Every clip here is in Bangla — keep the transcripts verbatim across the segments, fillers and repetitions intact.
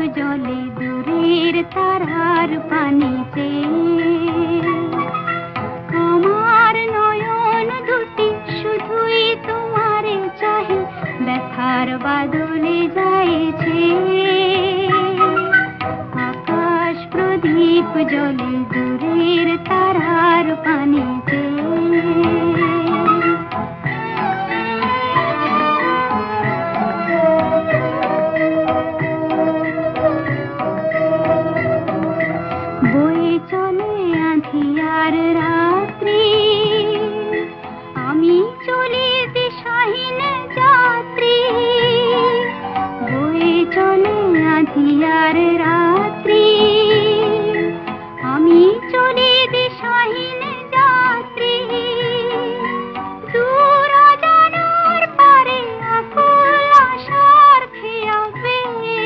জলে দূরের তারার পানিতে আমার নয়ন দুটি শুধুই তোমারে চাহি ব্যথার বাদলে যাইছে আকাশ প্রদীপ জলে দূরের তারার পানিতে বয়ে চলে আঁধিয়ার রাত্রি আমি চলি দিশাহীন যাত্রী বয়ে চলে আঁধিয়ার রাত্রি আমি চলি দিশাহীন যাত্রী দূর অজানার পারে আকুল আশার খেয়াবে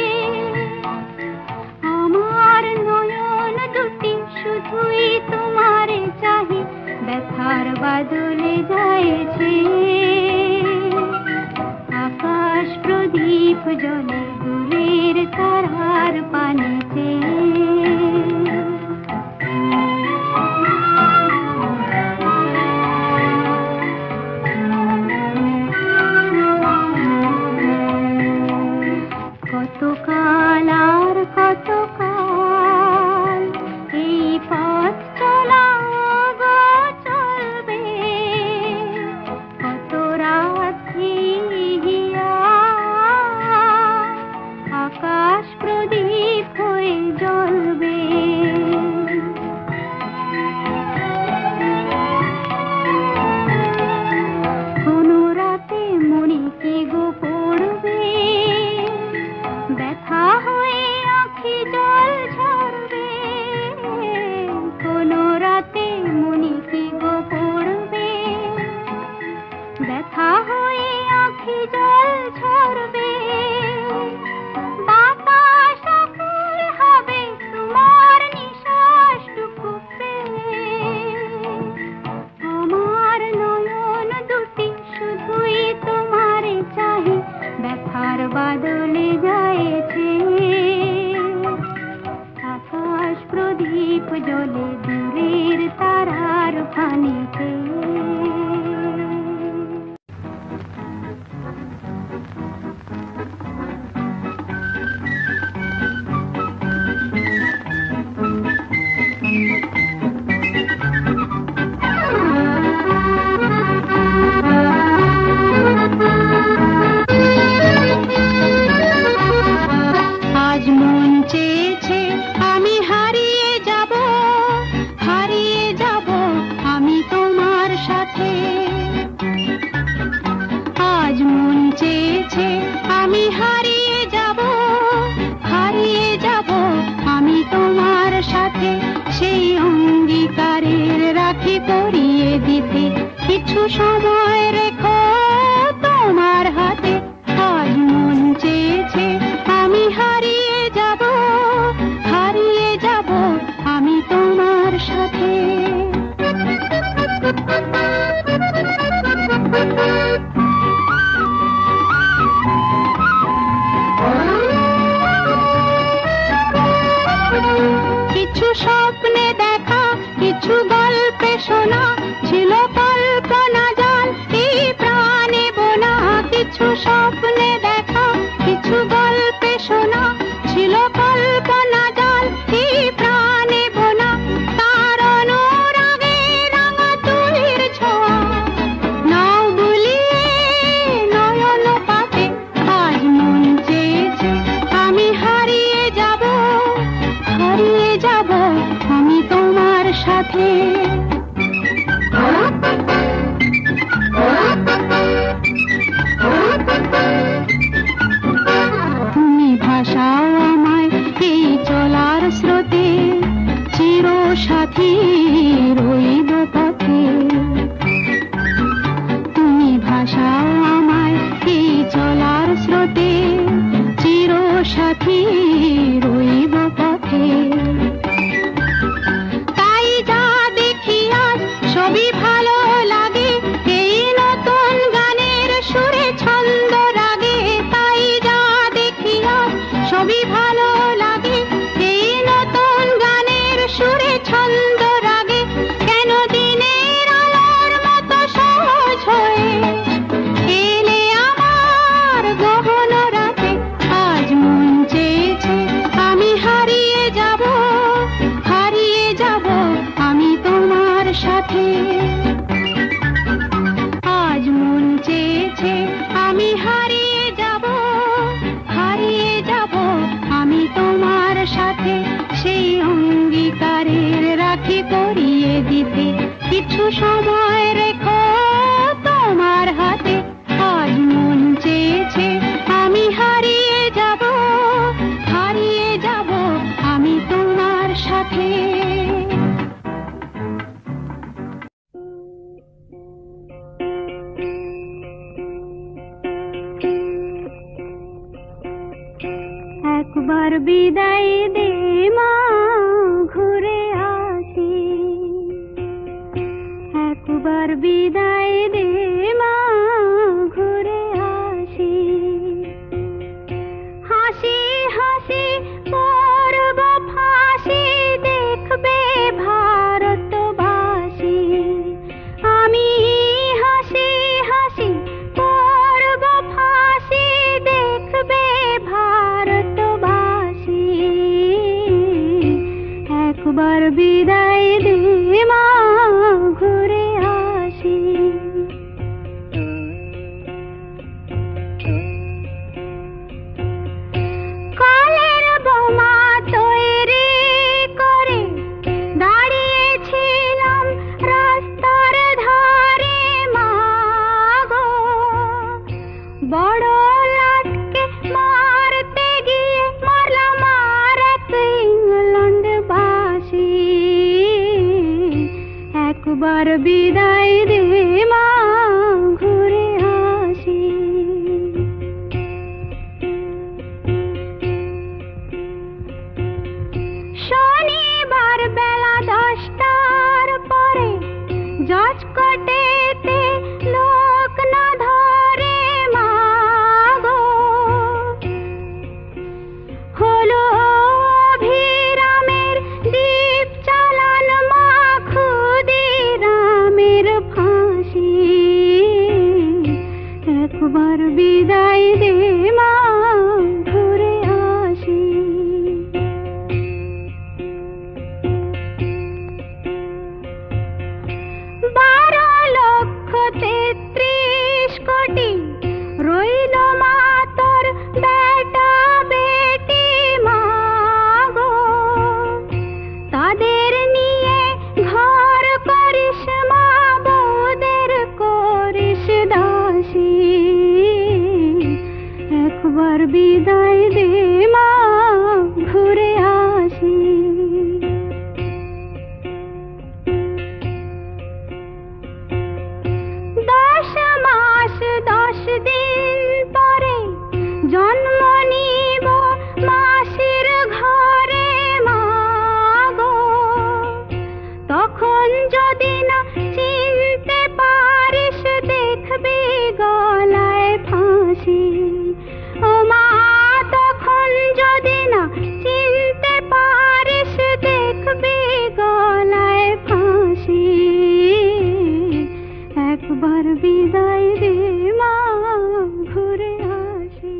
আমার নয়ন দুটি শুধুই তোমারে চাহি ব্যথার বাদলে যাইছে আকাশ প্রদীপ জলে দূরের তারার পানিতে কতকাল আর কতকাল এই পথ চলা গো চলবে কত রাত হিয়া আকাশ প্রদীপ হয়ে জ্বলবে কোনো রাতে মনে কি গো পড়বে ব্যথা হয়ে আঁখি জল ঝরবে কোনো রাতে মনে কি গো পড়বে ব্যথা হয়ে আঁখি জল ঝরবে বাতাস আকুল হবে তোমার নিঃশ্বাসটুকু পেয়ে আমার নয়ন দুটি শুধুই তোমারে চাহি ব্যথার বাদলে যাইছে আকাশ প্রদীপ জলে দূরের তারার পানিতে আজ মন চেয়েছে আমি হারিয়ে যাব হারিয়ে যাব আমি তোমার সাথে আজ মন চেয়েছে আমি হারিয়ে যাব হারিয়ে যাব আমি তোমার সাথে সেই অঙ্গীকারের রাখি পরিয়ে দিতে কিছু সময় রেখো তোমার হাতে আজ মন চেয়েছে আমি হারিয়ে যাব হারিয়ে যাব আমি তোমার সাথে কিছু স্বপ্নে দেখা কিছু গল্পে শোনা ছিল কল্পনা জাল এই প্রাণে বোনা কিছু স্বপ্নে দেখা কিছু গল্পে শোনা ছিল কল্পনা জাল এই প্রাণে বোনা তার অনুরাগে রাঙা তুলির ছোঁয়া নাও বুলিয়ে নয়ন পাতে আজ মন চেয়েছে আমি হারিয়ে যাব হারিয়ে যাব আমি তোমার সাথে তুমি ভাষাও আমায় এই চলার স্রোতে চির সাথী রইব পথে তুমি ভাষাও আমায় এই চলার স্রোতে চির সাথী রইব পথে তাই যা দেখি একবার বিদায় দে মা, ঘুরে আসি। একবার বিদায় দে মা, ঘুরে আসি। হাসি হাসি পরব ফাঁসি, দেখবে ভারতবাসী। আমি হাসি হাসি পরব ফাঁসি, দেখবে ভারতবাসী। একবার বিদায় দে মা, ঘুরে আসি। কালের বোমা তৈরি করে দাঁড়িয়েছিলাম রাস্তার ধারে মা গো। বড় লাটকে মারতে গিয়ে মারলাম আর এক ইংল্যান্ডবাসী। একবার বিদায় দে মা, ঘুরে আসি। শনিবার বেলা দশটার পরে জজকোটেতে লোক না ধরে মা গো। হলো অভিরামের দ্বীপ চালান মা, ক্ষুদিরামের ফাঁসি। একবার বিদায় দে মা, ঘুরে আসি। বারো লক্ষ তেত্রিশ কোটি রইল মা তোর বেটা বেটি মা গো। তাদের নিয়ে ঘর করিস মা, বউদের করিস দাসী। একবার বিদায় দে মা, ঘুরে আসি। দশ মাস দশ দিন পরে জন্ম নিব মাসির ঘরে মা গো। তখন যদি না চিনতে পারিস, দেখবি গলায় ফাঁসি। ও মা, তখন যদি না চিনতে পারিস, দেখবি গলায় ফাঁসি। একবার বিদায় দে মা, ঘুরে আসি।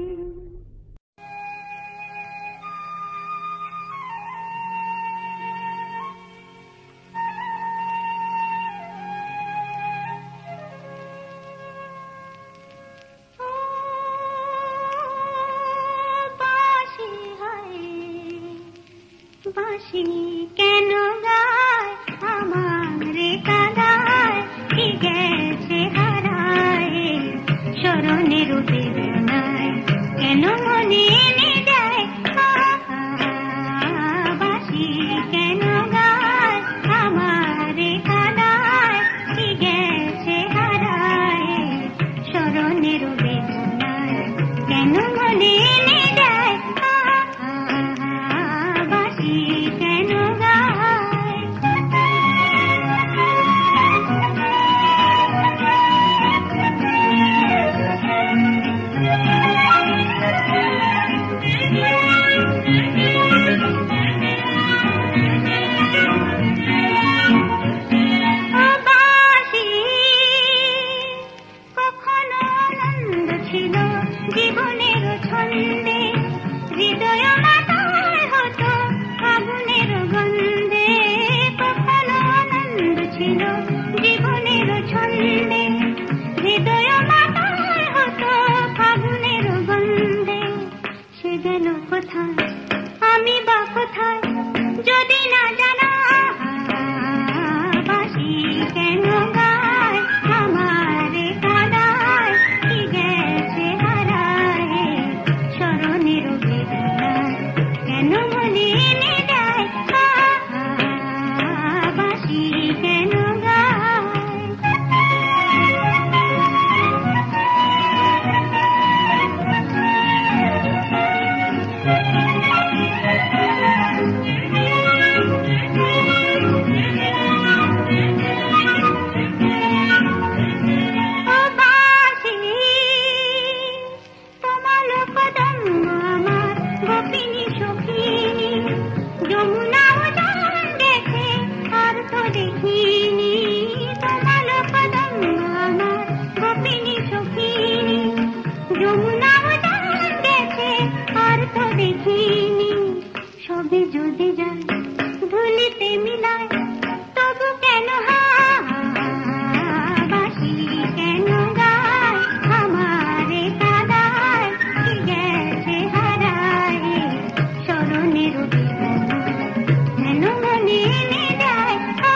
বাঁশি হায় বাঁশি কেন গায় আমার রে কাদায়, কি গেছে হারায় স্মরণের বেদনায়, কেন মনে এনে যায় বাঁশি কেন গায় আমার রে কাদায়, কি গেছে হারায় স্মরণের বেদনায়, কেন মনে এনে যায় বাঁশি কেন গায়। তো দেখিনি তোমার কদম আমার গোপিনী সখিনী যমুনাও গেছে আর তো দেখিনি সবে যদি যায় ভুলিতে মিলায় তবু কেন বাসি কেন গায় আমারে কাদায় কি গেছে হারায় স্মরণের কেন মনে এনে যায়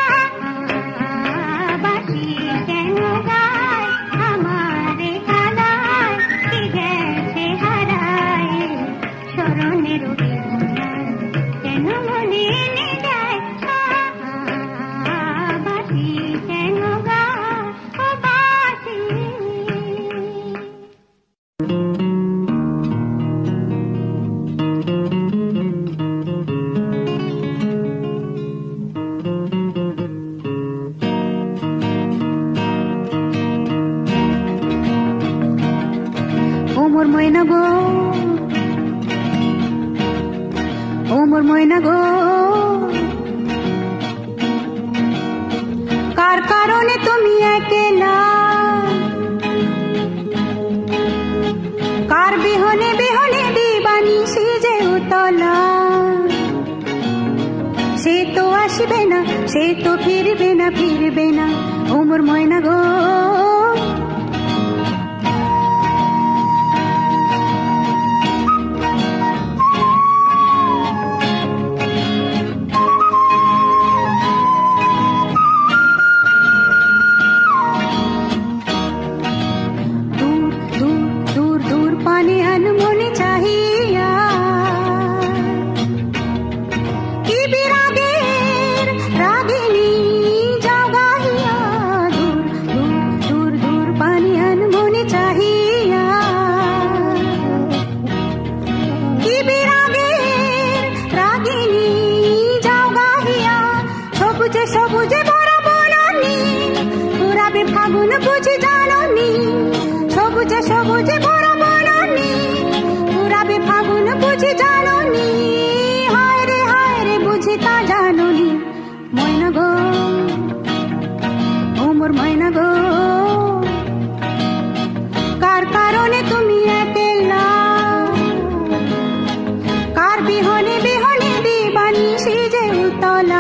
বাসি কেন গায় আমারে কাদায় কি গেছে হারায় স্মরণের কেন মনে এনে যায় বাসি কেন গায় ও বাসি ও মোর ময়না গো ও মোর ময়না গো কার কারণে তুমি একলা কার বিহনে বিহনে দিবানি সিজে উতলা সে তো আসবে না সে তো ফিরবে না ফিরবে না ও মোর ময়না গো সবুজে ভরা বনানি পুরাবে ফাগুন বুঝি জাননি সবুজে সবুজে ভরা বনানি পুরাবে ফাগুন বুঝি জাননি হায় রে হায় রে বুঝি তা জাননি ময়না গো ও মোর ময়না গো কার কারণে তুমি একলা কার বিহনে বিহনে দিবানি সিজে উতলা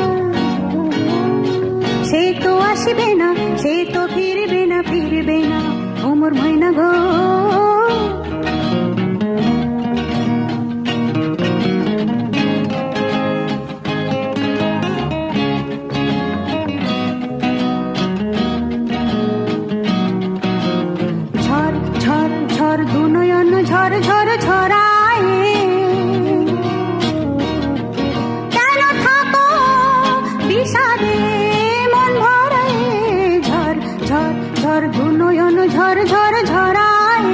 সে তো আসবে না সে তো ফিরবে না ফিরবে না ও মোর ময়না গো ঝড় ঝড় ঝড় দু নয়ন ঝড় ঝড় ঝরায় কেন থাকো বিষাদে ঝড় দু নয়ন ঝড় ঝড় ঝরায়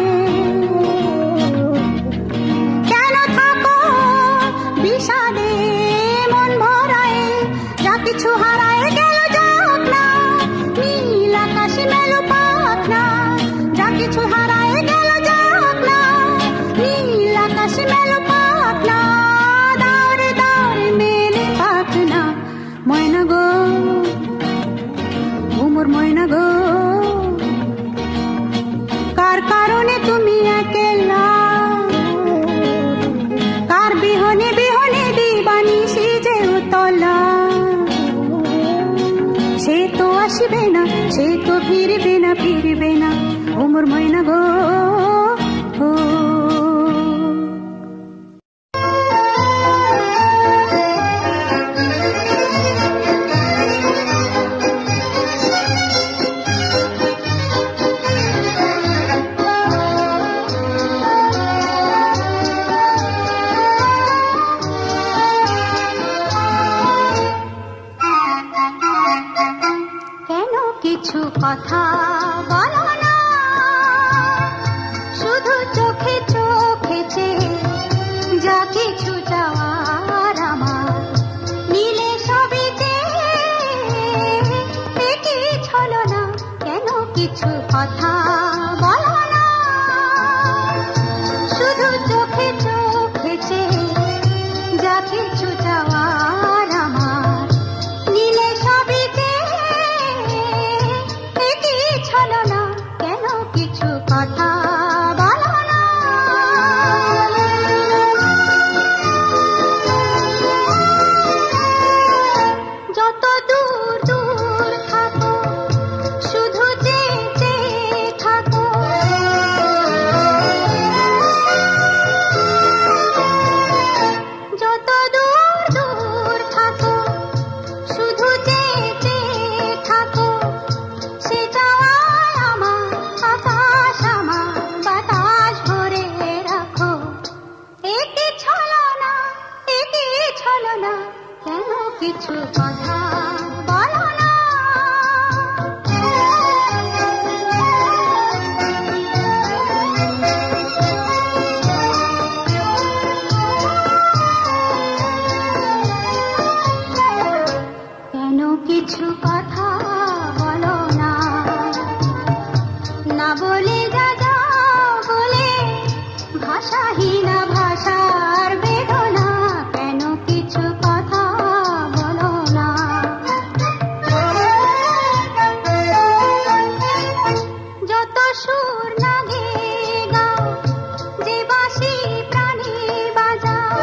কেন থাকো বিষাদে মন ভরায় যা কিছু হারায় গেল যাক না নীল আকাশে মেলো পাক না যা কিছু হারায় গেল যাক না নীল আকাশে মেলো পাক না দাঁড়ে দাঁড়ে মেলে পাক না ময়না গো ও মোর ময়না গো কার কারণে তুমি একলা কার বিহনে বিহনে দিবানি সিজে উতলা সে তো আসবে না সে তো ফিরবে না ফিরবে না ও মোর ময়না গো ও কিছু কথা বলো না শুধু চোখে চোখে চেয়ে যা কিছু চাওয়ার আমার নীলে সবই চেয়ে কি ছলো না কেন কিছু কথা বলো না শুধু চোখে চোখে চেয়ে যা কিছু চাওয়ার আমার নীলে দূর দূর থাকো, শুধু চেয়ে চেয়ে থাকো। যত দূর দূর থাকো, শুধু চেয়ে চেয়ে থাকো। সে চাওয়ায় আমার আকাশ, আমার বাতাস ভরে রাখো। একে ছলনা, একে ছলনা, কেন কিছু কথা বলো না? কেন কিছু কথা বলো না? না বলে যা যা বলে, ভাষাহীনা ভাষার বেদনা। কেন কিছু কথা বলো না? যত সুর না গেয়ে গাও, যে বাঁশি প্রাণে বাজাও।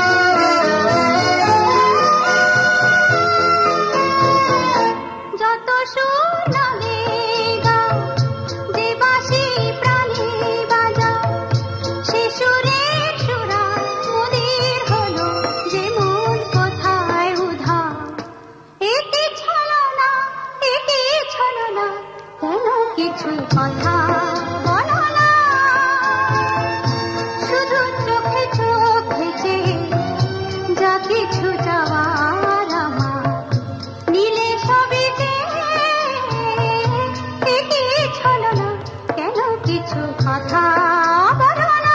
যত সুর না গেয়ে গাও, যে বাঁশি প্রাণে বাজাও। সে সুরের সুরায় মোদের হলো যে মন কোথায় উধাও। একে ছলনা, একে ছলনা, কেন কিছু কথা বলো না? শুধু চোখে চোখে চেয়ে যা কিছু চাওয়ার আমার, নীলে সবই চেয়ে। একে ছলনা, কেন কিছু কথা বলো না?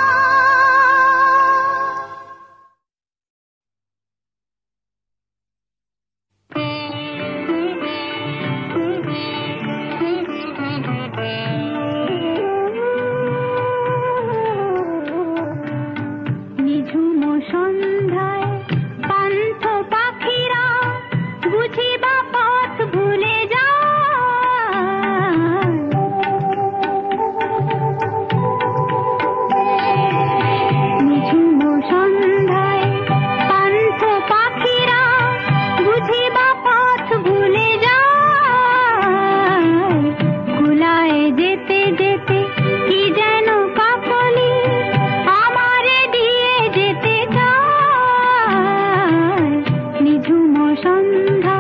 নিঝুম সন্ধ্যায় পান্থ পাখিরা বুঝি বা পথ ভুলে যায়। নিঝুম সন্ধ্যায় পান্থ পাখিরা বুঝি বা পথ ভুলে যায়। কুলায় যেতে যেতে কি যেন কাকলি আমারে দিয়ে যেতে চায়। নিঝুম সন্ধ্যা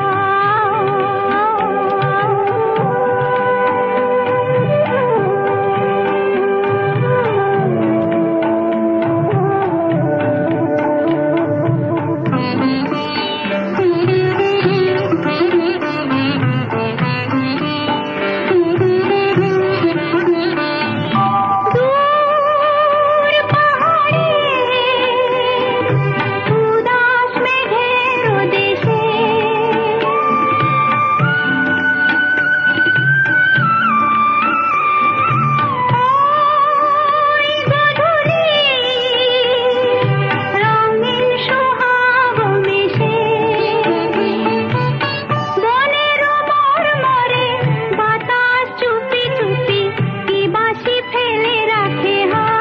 দূর পাহাড়ে উদাস মেঘের দেশে ওই গধূলি রঙিন সোহাগ মেশে বনের মরমরে বাতাস চুপি চুপি কি বাঁশি ফেলে রাখে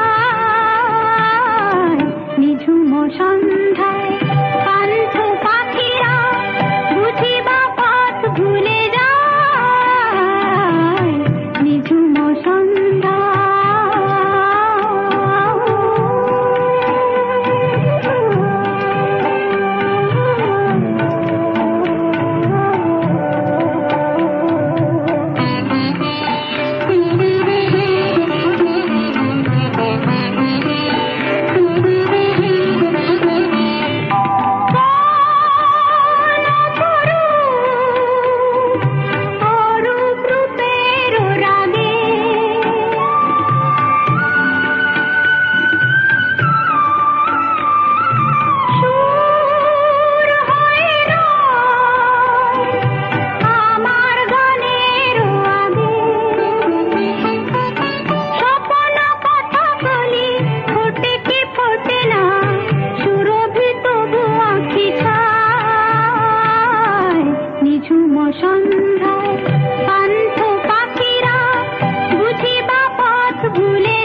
হায়। নিঝুম সন্ধ্যায় পান্থ পাখিরা বুঝি বা পথ ভুলে যায়। নিঝুম সন্ধ্যা অরূপ রূপের রাগে সুর হয়ে রয় আমার গানের আগে। স্বপ্ন কথা বলি ফোটে কি ফোটে না, সুরভি তবু আঁখি ছায়। নিঝুম সন্ধ্যায় পান্থ পাখিরা বুঝি বা পথ ভুলে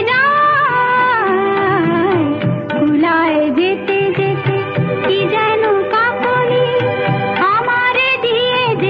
যায়। কুলায় যেতে যেতে কি যেন কাকলি আমারে দিয়ে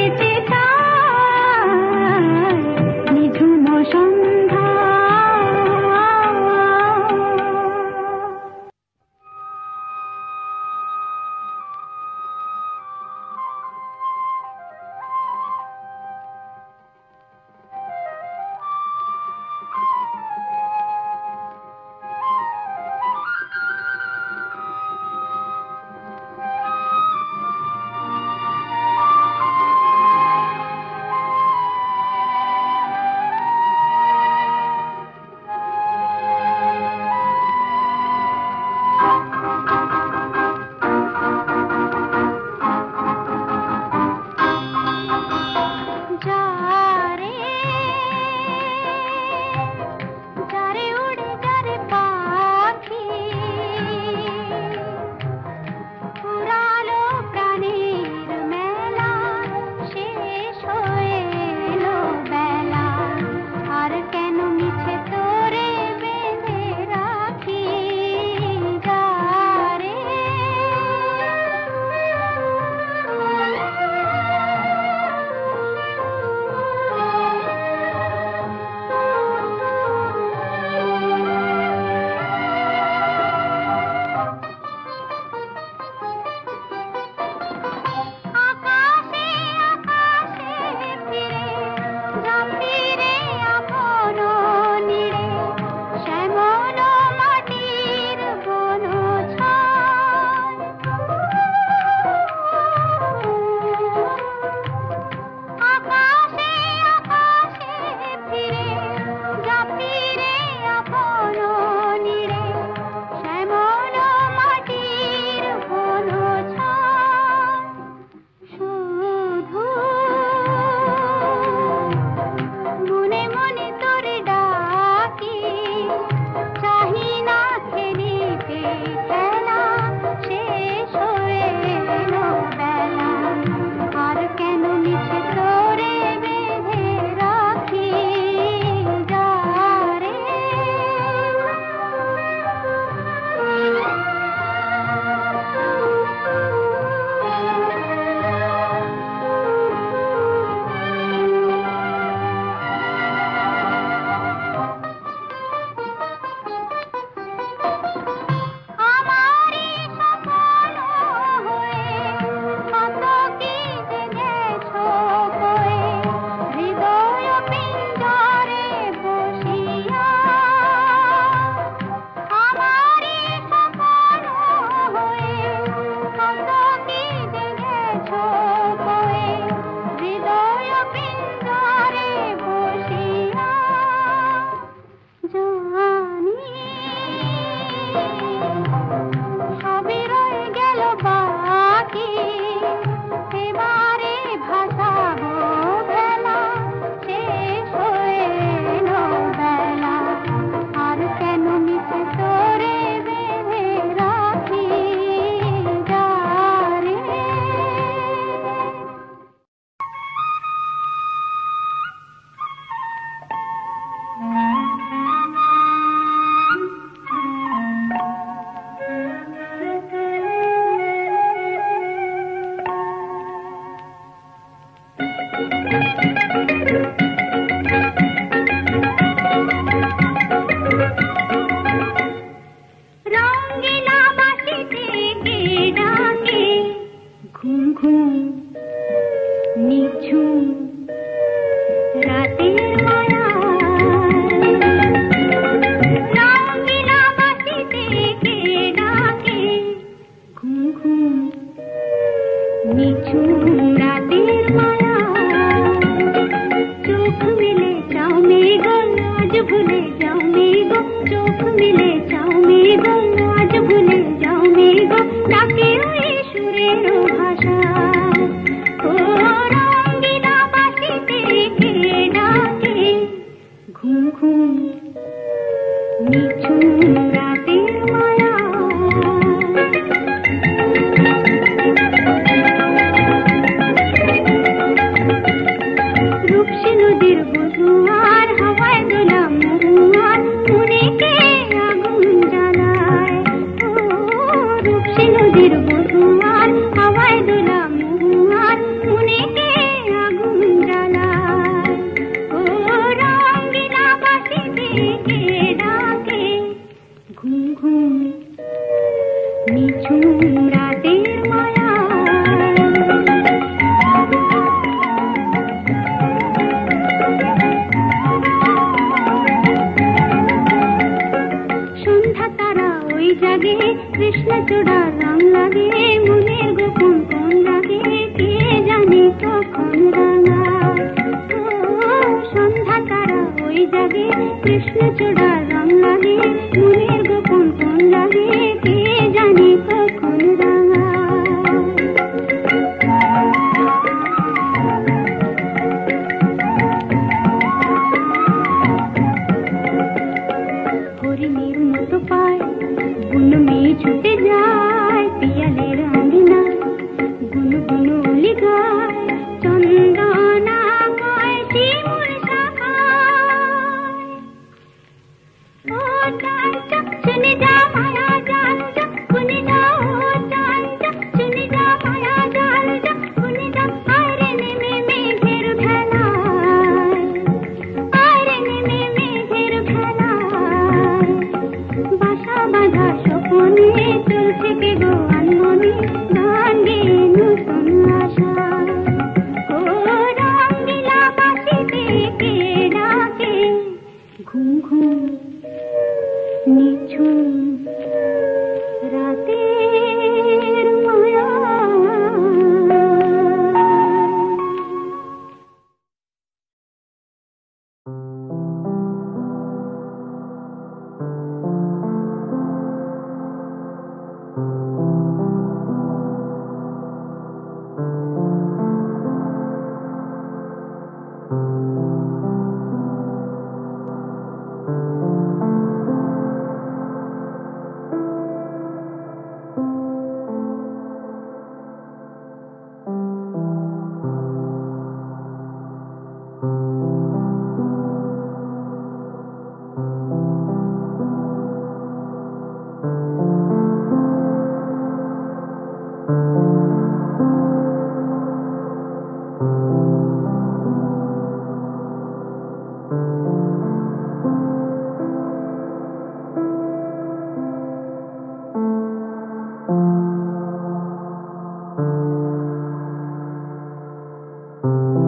you